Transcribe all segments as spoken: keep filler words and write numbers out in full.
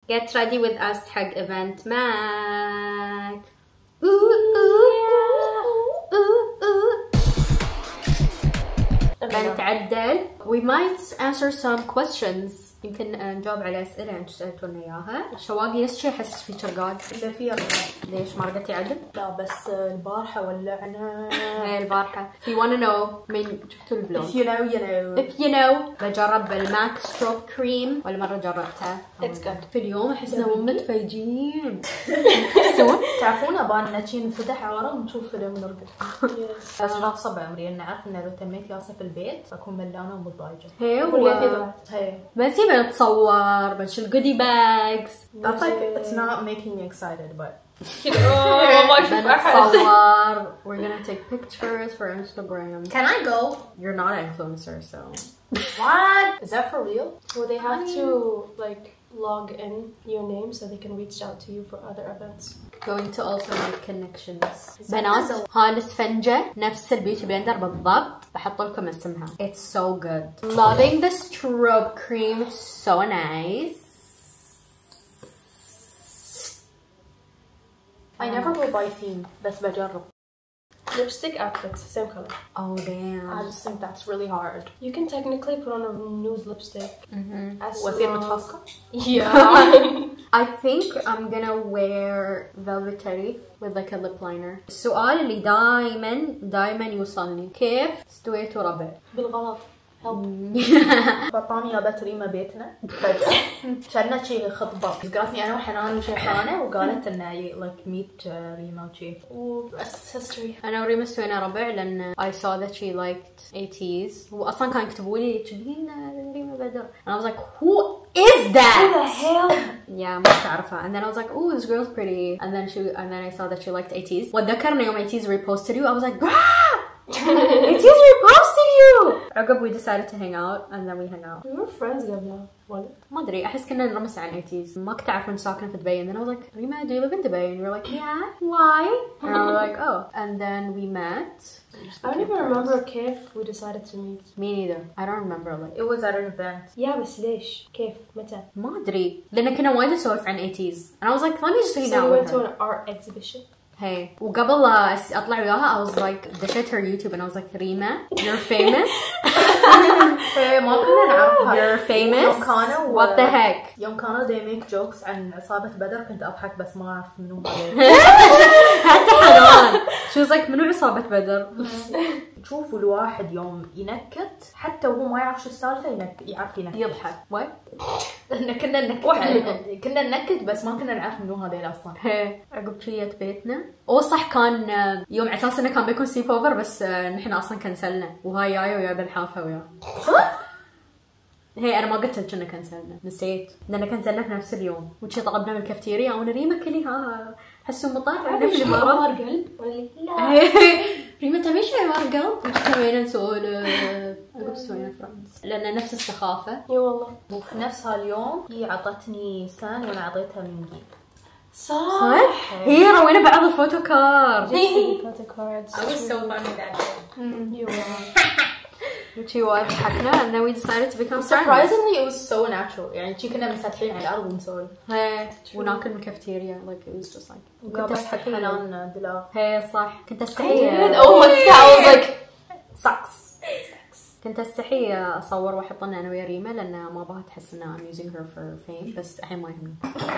get ready with us حق event Mac. Ooh, ooh, ooh, ooh. بنتعدل. We might answer some questions. يمكن نجاوب على أسئلة أنتوا سألتونا إياها. شواقي نفس الشيء أحس في ترقاد. إذا فيها ليش ما رقدتي عدل؟ لا بس البارحة ولعنا. هاي البارحة. If you wanna know من شفتوا الفلوج. If you know you know. If you know بجرب الماك ستروب كريم ولا مرة جربتها. It's good. في اليوم أحسنا مو متفاجئين. تعرفون أبانا شي نفتح عوارة ونشوف فيلم ونرقد. بس غصب عمري إن أعرف إن لو تميت ياسة في البيت بكون ملانة ومتضايقة. هي و هي. بس بنتصور بنشيل goodie bags. That's like it's not making me excited but. بنتصور. We're gonna take pictures for Instagram. Can I go? You're not an influencer, so. What? Is that for real? Will they have to like log in your name so they can reach out to you for other events? Going to also make connections. بنات هاي الاسفنجة نفس البيوتي بلندر بالضبط. بحط لكم اسمها. It's so good. Loving the strobe cream. So nice. I never go by theme. بس بجرب. Lipstick outfits, same color. Oh damn. I just think that's really hard. You can technically put on a nude lipstick. Mm-hmm. As Was it long... متفسقة? Yeah. I think I'm gonna wear Velvetary with like a lip liner. السؤال اللي دايما دايما يوصلني كيف استويتوا ربع؟ بالغلط. بطانية بتريمة بيتنا فجأة كنا شي خطبة قالتني أنا وحنان وشيخانة وقالت إنه like meet ريما وشي Rest history. أنا وريما استوينا ربع لأن I saw that she liked eighties وأصلا كانوا يكتبوا لي تشبهين ريما بدر and I was like who is that? Who the hell? Yeah ما تعرفها and then I was like oh this girl's pretty and then she and then I saw that she liked eighties واتذكر يوم eighties reposted you I was like eighties reposted you عقب we decided to hang out and then we hung out. We were friends قبل ولا؟ ما أدري أحس كنا نرمس عن eighties ما كنت أعرف إن ساكنة في دبي and then I was like Rima do you live in Dubai and you were like yeah why and I was like oh and then we met. I don't even remember كيف we decided to meet. Me neither. I don't remember like It was at an event. Yeah بس ليش؟ كيف؟ متى؟ ما أدري لأن كنا وايد نسولف عن eighties and I was like let me just hang So out we with went to her. an art exhibition. Hey وقبل لا أطلع وياها I was like دشيت her YouTube and I was like Rima you're famous. ما كنا نعرفها. You're famous. يوم كانوا What the heck. يوم كانوا they make jokes عن إصابة بدر كنت أضحك بس ما أعرف منو حتى حنان she was like منو إصابة بدر. تشوفوا الواحد يوم ينكت حتى وهو ما يعرف شو السالفة ينك يعرف ينكت يضحك what إحنا كنا ننكت على- كنا ننكت بس ما كنا نعرف منو هذيل أصلا. هي عقب جيت بيتنا او صح كان يوم على اساس انه كان بيكون سليب اوفر بس نحن اصلا كنسلنا وهاي جايه ويا الحافه وياه. هي انا ما قلت لك انه كنسلنا نسيت لان كنسلنا في نفس اليوم وشي طلبنا من الكافتيريا وريما كلي ها حسوا مطار في الامارات قلب ولا لا؟ ريما تبي شيء مار قلب وكملنا نسولف عقب سوينا فرانس لان نفس السخافه. اي والله. وفي نفس هاليوم هي عطتني سان وأنا عطيتها منجيل. صح. هي روينا بعض الفوتو كارد. Photo cards. I was so fun with that. You were. وشي وايد ضحكنا and then we decided to become friends. Surprisingly it was so natural. يعني شي كنا مساتحين على الأرض ونسولف. هي وناكل من الكافتيريا like it was just like كنت وقابلت استحي حنان دلاغ. هي صح كنت I did. استحي Oh my god! I was like, Sucks. كنت استحي اصور واحط لنا انا ويا ريما لان ما ابغى تحس ان I'm using her for fame بس الحين ما يهمني.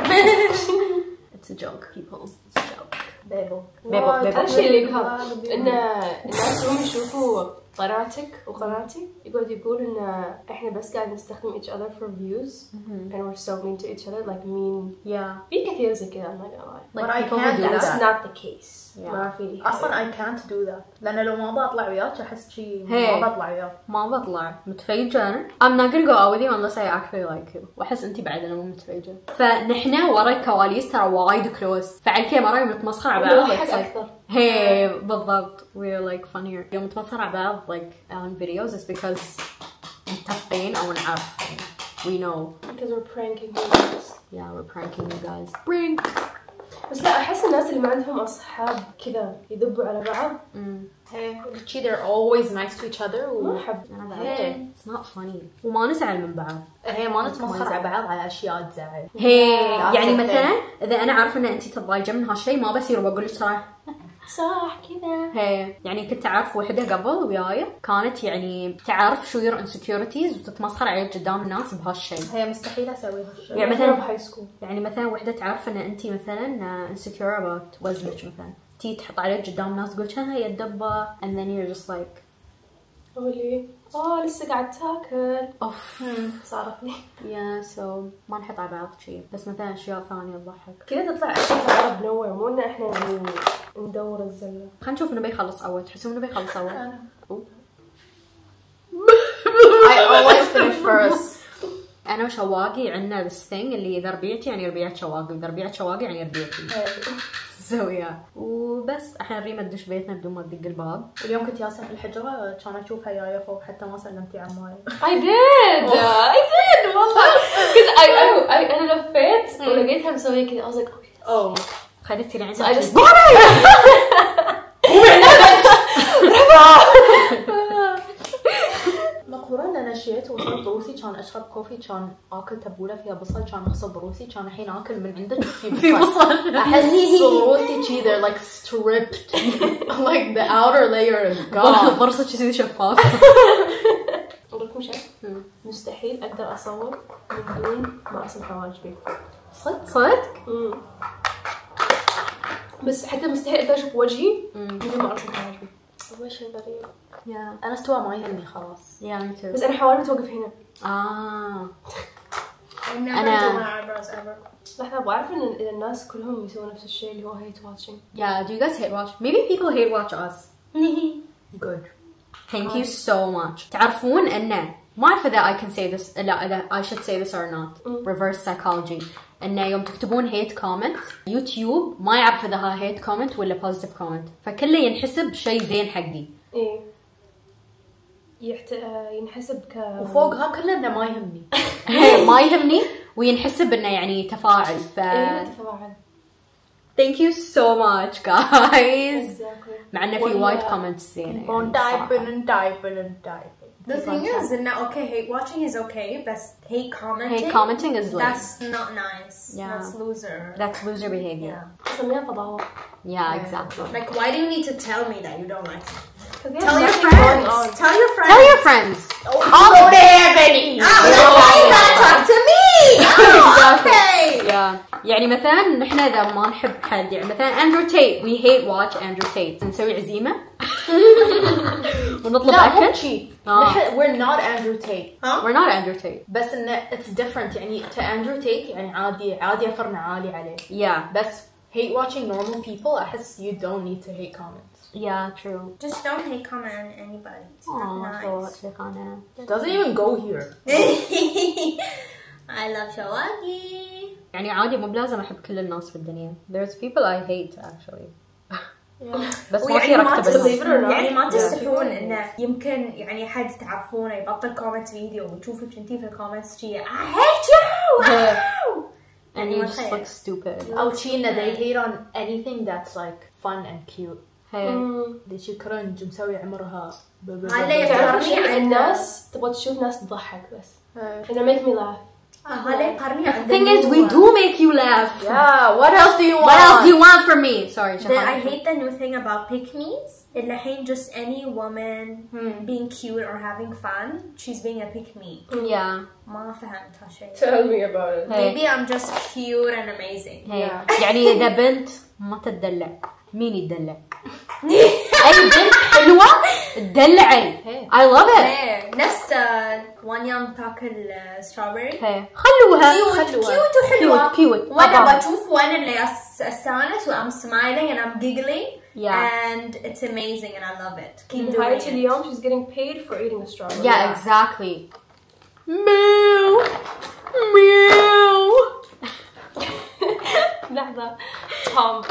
It's a joke people. It's a joke. بيبو. بيبو بيبو. هذا الشيء اللي يقهر ان الناس هم يشوفوا قناتك وقناتي يقعد يقول ان احنا بس قاعد نستخدم each other for views and we're so mean to each other like mean Yeah. في كثير زي كذا. I'm not gonna lie. But I people who can't do do That's that. not the case. Yeah. ما في لي أصلاً I can't do that. لأن لو ما بطلع وياك أحس شي Hey. ما بطلع وياك. ما بطلع متفيجة أنا. I'm not gonna go out with you unless I actually like you. وأحس أنتي بعد أنا مو متفيجة. فنحن ورا الكواليس ترى وايد كلوز. فعلى كاميرا متمسخر على بعض. نضحك أكثر. هي بالضبط. We're like funnier. يوم نتمسخر على بعض like on videos is because متفقين أو نعرف. We know. Because we're pranking you guys. Yeah, we're pranking you guys. Prank. بس لا احس الناس اللي ما عندهم اصحاب كذا يذبوا على بعض. امم Hey, they're always nice to each other. ما احب. انا بعد it's not funny وما نزعل من بعض. هي ما نتمسخر على بعض على اشياء تزعل. هي يعني مثلا اذا انا عارفه ان انت تتضايقين من هالشيء ما بصير بقول لك ترى صح كذا. هي يعني كنت اعرف وحده قبل وياي كانت يعني تعرف شو يور انسكيورتيز وتتمسخر عليك قدام الناس بهالشيء. هي مستحيل اسوي هالشيء. يعني مثلا بهاي سكول يعني مثلا وحده تعرف ان انت مثلا انسكيور اباوت وزنك مثلا تي تحط عليك قدام الناس تقول كان هي الدبه and then you're just like قولي اه لسه قاعد تاكل. اوف صارت لي. يا سو ما نحط على بعض شيء بس مثلا اشياء ثانيه تضحك كذا تطلع اشياء عرب نوع مو ان احنا يعني ندور الزله. خلينا نشوف انه بيخلص اول تحسون انه بيخلص اول. انا I always finish first. انا وشواقي عندنا this thing اللي اذا ربيعتي يعني ربيعة شواقي واذا ربيعة شواقي يعني ربيعتي. سويا وبس احنا نريم ندش بيتنا بدون ما تدق الباب. اليوم كنت ياسر في الحجره كان اشوفها جايه فوق حتى ما سلمتي عماي. I did I did والله كذا I I انا لفيت ولقيتها مسويه كذا I was like oh خليت تصير عندي I just مقهورة ان انا شيت وصلت بروسي كان اشرب كوفي كان اكل تبوله فيها بصل كان اغسل بروسي كان الحين اكل من عندك في بصل احس بروسي شي they're like stripped like the outer layer is gone. برصة شي شفاف. اقول لكم شيء مستحيل اقدر اصور من دون ما ارسم حواجبي. صدق صدق بس حتى مستحيل اقدر اشوف وجهي من دون ما ارسم حواجبي. اول شيء غريب. يا انا استوى ما يهمني خلاص. يا مي تو بس انا حواجبي توقف هنا. اه انا لحظة بعرف ان اذا الناس كلهم يسوون نفس الشيء اللي هو hate watching. yeah do you guys hate watch maybe people hate watch us. good thank you so much. تعرفون ان ما اعرف اذا I can say this لا اذا I should say this or not reverse psychology ان يوم تكتبون hate comment يوتيوب ما يعرف اذا ها hate comment ولا positive comment فكله ينحسب شيء زين حقي. ايه يحت... ينحسب ك وفوقها كله انه ما يهمني. ما يهمني وينحسب انه يعني تفاعل ف ايه تفاعل. thank you so much guys. exactly. مع انه في وايد comments زين. on typing and typing and typing. The thing is, and okay, hate watching is okay, but hate commenting. hate commenting is like that's not nice. Yeah. That's loser. that's loser behavior. سميها فضاوة. Yeah, exactly. Like, why do you need to tell me that you don't like it? Tell Tell your friends. Tell your friends. Tell your friends. Oh, they have any. Oh, why you gotta talk to me? Oh, okay. Yeah. يعني مثلا نحن إذا ما نحب حد يعني مثلا Andrew Tate we hate watch Andrew Tate نسوي عزيمة ونطلب لا مو أكل. شي. آه. نحن we're not Andrew Tate. Huh? We're not Andrew Tate. بس إنه it's different يعني to Andrew Tate يعني عادي عادي أفرنا عالي عليه. Yeah. بس hate watching normal people أحس you don't need to hate comments. Yeah, true. Just don't hate comment on anybody. It's not Oh, nice. شيخانة. It doesn't even go here. I love Shawagi. يعني عادي مو بلازم أحب كل الناس في الدنيا. There's people I hate actually. بس ما ويعني أصير ما أكتب تستحون الناس. يعني ما Yeah. تستحون انه يمكن يعني حد تعرفونه يبطل كومنت فيديو وتشوفك انتي في الكومنتس شي I hate you. Wow. And you just look stupid. أو شي إنه they hate on anything that's like fun and cute. Hey. دي شي كرنج مسوي عمرها. هلا تعرف يقارني عن الناس تبغى تشوف ناس تضحك بس. إنه make me laugh. هلا يقارني عن The thing is we do make you laugh. Yeah, what else do you want? What else do you want from me? Sorry, The, I شيخانة. hate the new thing about pick-me's. الحين just any woman being cute or having fun, she's being a pick-me. Yeah. ما فهمت هالشيء. Tell me about it. Hey. Maybe I'm just cute and amazing. Hey. يعني إذا بنت ما تدلع مين يدلع؟ أي بنت حلوة تدلعي. I love it. ايه نفس وان يوم تاكل strawberry. Hey. خلوها. كيوت كيوت وحلوة. Cute, cute. وانا طبعاً. بشوف وانا اللي أس- استانس و I'm smiling and I'm giggling. Yeah. And it's amazing and I love it. Keep doing نهاية it. اليوم she's getting paid for eating a strawberry. Yeah, exactly. Meow. Meow. لحظة. Tom.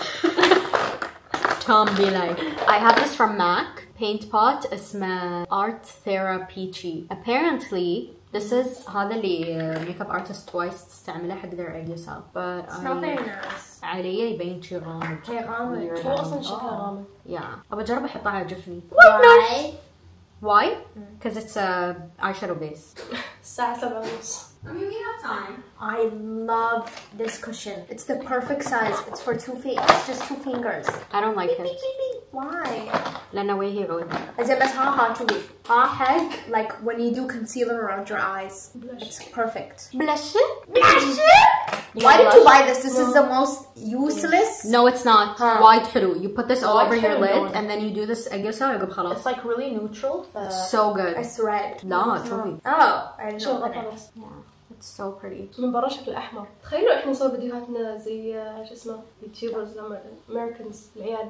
Tom be like, I have this from Mac. Paint pot اسمه Art Therapy. Apparently, this is هذا اللي makeup artist twice تستعمله حق their egg yourself. But It's I... not very nice. علي يبين شي غامض. هي غامض. هو اصلا شكلها غامض. يا ابى اجرب احطها على جفني. Why? Why? Because it's a eyeshadow base. الساعة سبعة ونص. I mean, we have time. I love this cushion. It's the perfect size. It's for two feet. It's just two fingers. I don't like it. Why? لأنه وجهي عود. زي بس ها هاتولي. واحد like when you do concealer around your eyes. It's perfect. Blush? Blush? Why did you buy this? This is the most useless. No, it's not. Huh. White حلو. You put this all White over your حلو. lid and then you do this أقصها ويقب خلاص. It's like really neutral. ف... So good. It's red. لا شوفي. Oh, I didn't شو know غطا that. بس. Yeah, it's so pretty. من برا شكل احمر. تخيلوا احنا نسوي فيديوهاتنا زي آه، شو اسمه يوتيوبرز لما Americans العيال.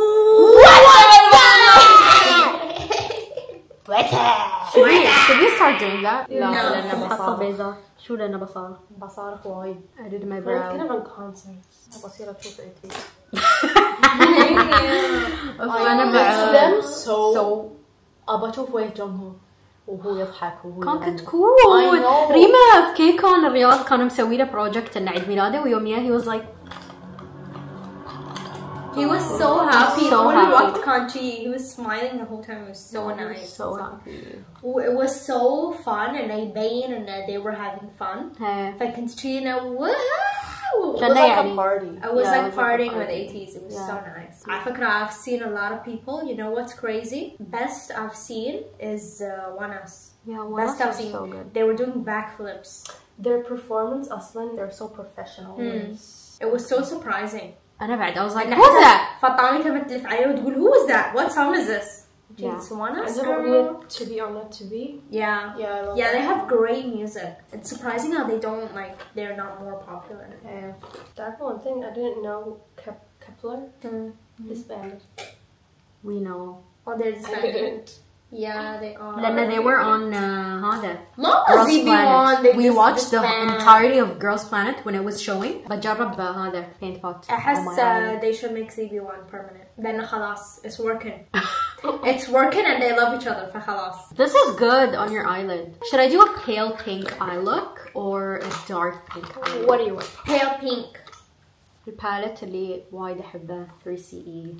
Should we, should we start doing that? لا No. لأنه بصار بيضة. شو لأنه بصار؟ بصارخ وايد. I did my نتكلم brow. عن concerts. بصير اشوف ايتي. أنا miss them so. so ابى اشوف وجه جونغو وهو يضحك وهو كانت يغني. كول. I know. ريما في كيكون الرياض كانوا مسوي له بروجكت انه عيد ميلاده ويوم ياه he was like He was so happy. So when we happy. walked Kanchi, he was smiling the whole time. It was so nice. so happy. It was so fun and I baying and uh, they were having fun. Hey. Fucking Trina, woohoo! It was like a party. I was Yeah, like it was like a partying with party. eighties. It was Yeah. so nice. I think I've seen a lot of people. You know what's crazy? Best I've seen is uh, Wanas. Yeah, well, Best I've that's seen. so good. They were doing backflips. Their performance اصلا They're so professional. It was so surprising. أنا بعد I was like And who's that? فطامي كانت تلف عليه وتقول who is that? What sound is this? Yeah. It's Wanas. عندهم girl. أغنية to be or not to be. Yeah. Yeah, I love Yeah, that. they have great music. It's surprising how they don't like they're not more popular. Yeah. That's one thing I didn't know. Kep- Kepler Mm. disbanded. We know. Oh, they're I disbanded. didn't. Yeah, they are. لأن they were on uh, هذا Not Girls Z B one. They Planet. We just watched the disband. entirety of Girls Planet when it was showing. بجرب هذا paint pot. أحس on my uh, eye. they should make Z B one permanent. Then خلاص, it's working. It's working and they love each other. فخلاص. This is good on your eyelid. Should I do a pale pink eye look or a dark pink eye look? What do you want? Pale pink. الباليت اللي وايد أحبه three C E.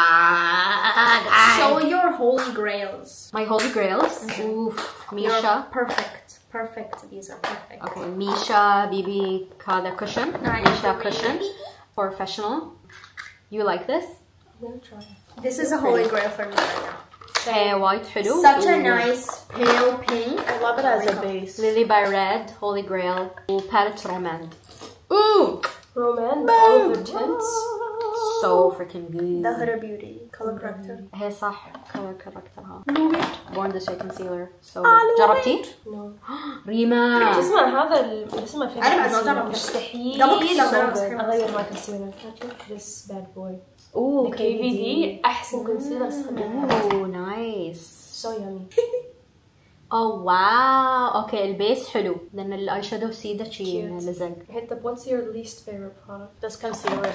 Yeah, Show your holy grails. My holy grails. Oof. You're Misha. perfect. Perfect. These are perfect. Okay, Misha B B هذا cushion. Nice. Misha cushion. Professional. You like this? I'm gonna try it. This is a holy grail for me right now. Eh, white حلو. Such a Ooh. nice pale pink. I love it as a base. Lily by Red, Holy Grail, palette Romand. Ooh, Roman, all of the tints. so freaking good. The Huda Beauty color corrector. هي صح color correctorها. Born This Way concealer. So good. جربتي؟ No. ريما. شو اسمه هذا ال- اسمه فين؟ أنا بعد ما جربت. مستحيل قبل كذا so جربت. good. اغير ماي كونسيلر. This bad boy. Ooh, K V D احسن كونسيلر استخدمه. Ooh, nice. So yummy. Oh wow. Okay, البيس حلو لأن الاي شادو سيده شي Cute. لزق. Hit the what's your least favorite product? This concealer.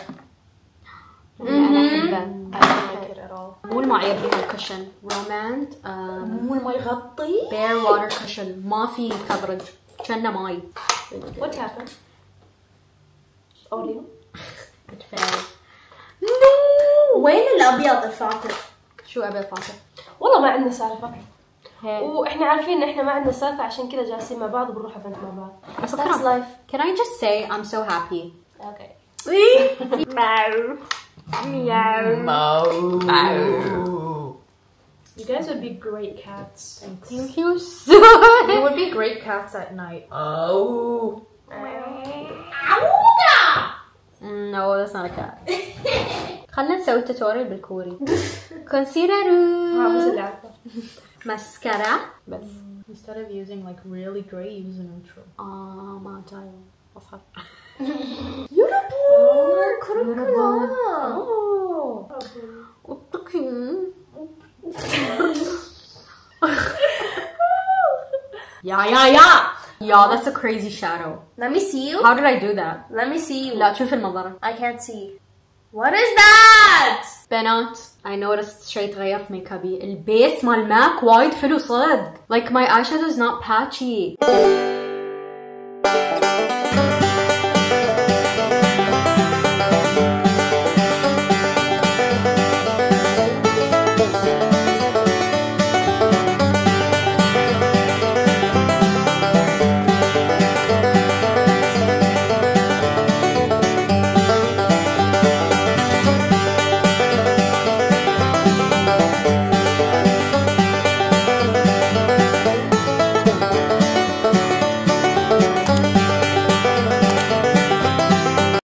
أنا أحبه. I don't like it at all. مو ما يعجبني الكشن. روماند. um, مو ما يغطي. Bare water cushion. ما في coverage. كأنه ماي. What happened? Audio? بالفعل. وين الأبيض الفاتح؟ شو أبي فاطر؟ والله ما عندنا سالفة. هي. واحنا عارفين ان احنا ما عندنا سالفة عشان كذا جالسين مع بعض وبنروح ايفنت مع بعض. That's فكرة. life. Can I just say I'm so happy? Okay. Meow. Meow. You guys would be great cats. Thank you so You would be great cats at night. Oh. No, that's not a cat. خلنا نسوي توتوريال بالكوري. كونسيلر. هذا اللي عارفه. ماسكارا. بس. Instead of using like really gray, use a neutral. آه ما جاي. أصعب. يوربور يوربور. كروكلا. Yeah, yeah, yeah. Yeah, that's a crazy shadow. Let me see you. How did I do that? Let me see you. لا تشوف المنظرة. I can't see. What is that? بنات I noticed شوي تغير في ميك ابي. البيس مال ماك وايد حلو صدق. Like my eyeshadow is not patchy.